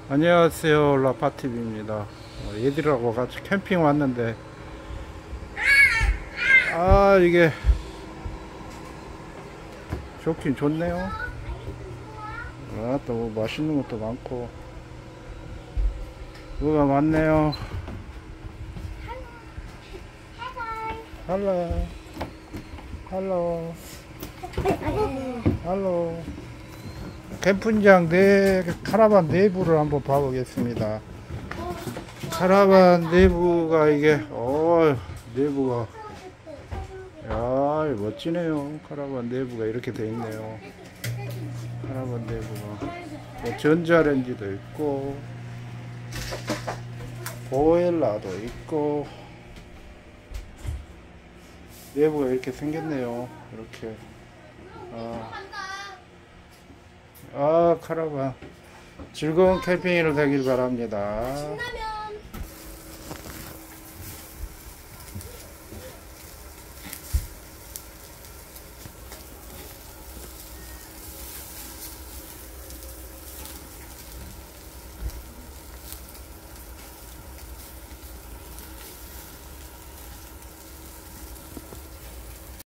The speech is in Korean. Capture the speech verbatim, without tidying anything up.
안녕하세요, 라파티비입니다. 얘들하고 같이 캠핑 왔는데 아 이게 좋긴 좋네요. 아, 또 뭐 맛있는 것도 많고 뭐가 많네요. 할로 할로 할로. 캠핑장 내 카라반 내부를 한번 봐보겠습니다. 카라반 내부가 이게 어 내부가 야 멋지네요. 카라반 내부가 이렇게 돼 있네요. 카라반 내부가 뭐 전자레인지도 있고 보일러도 있고 내부가 이렇게 생겼네요. 이렇게 아, 아 카라반 즐거운 캠핑이 되길 바랍니다.